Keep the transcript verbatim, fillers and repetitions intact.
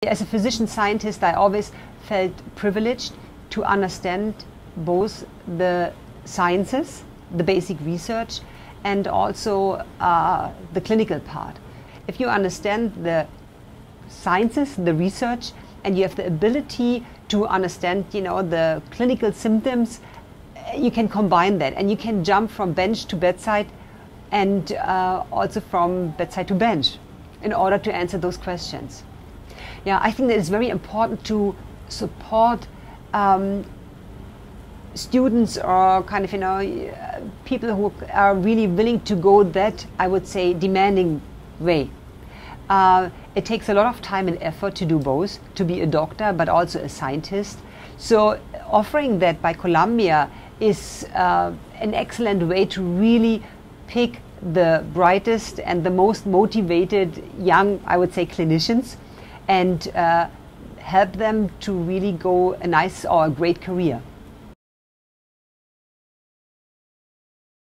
As a physician scientist, I always felt privileged to understand both the sciences, the basic research, and also uh, the clinical part. If you understand the sciences, the research, and you have the ability to understand, you know, the clinical symptoms, you can combine that, and you can jump from bench to bedside, and uh, also from bedside to bench, in order to answer those questions. Yeah, I think that it's very important to support um, students or kind of, you know, uh, people who are really willing to go that, I would say, demanding way. Uh, it takes a lot of time and effort to do both, to be a doctor but also a scientist. So offering that by Columbia is uh, an excellent way to really pick the brightest and the most motivated young, I would say, clinicians, and uh, help them to really go a nice or a great career.